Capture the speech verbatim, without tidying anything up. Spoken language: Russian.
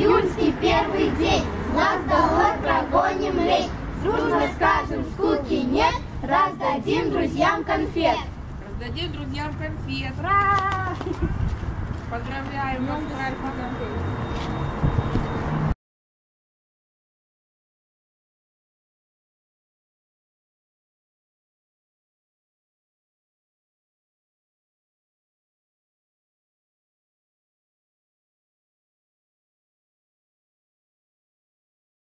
Июльский первый день, с нас долой прогоним лень. Дружно скажем, скуки нет, раздадим друзьям конфет. Раздадим друзьям конфет. Ура! Поздравляем вас, Альфа.